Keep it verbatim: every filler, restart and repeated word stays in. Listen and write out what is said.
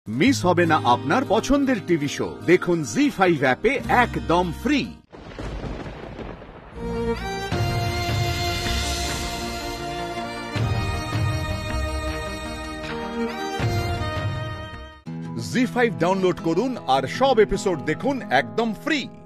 Miss হবে না আপনার পছন্দের টিভি শো। দেখুন জি ফাইভ অ্যাপে একদম ফ্রি। জি ফাইভ ডাউনলোড করুন আর সব এপিসোড দেখুন একদম ফ্রি।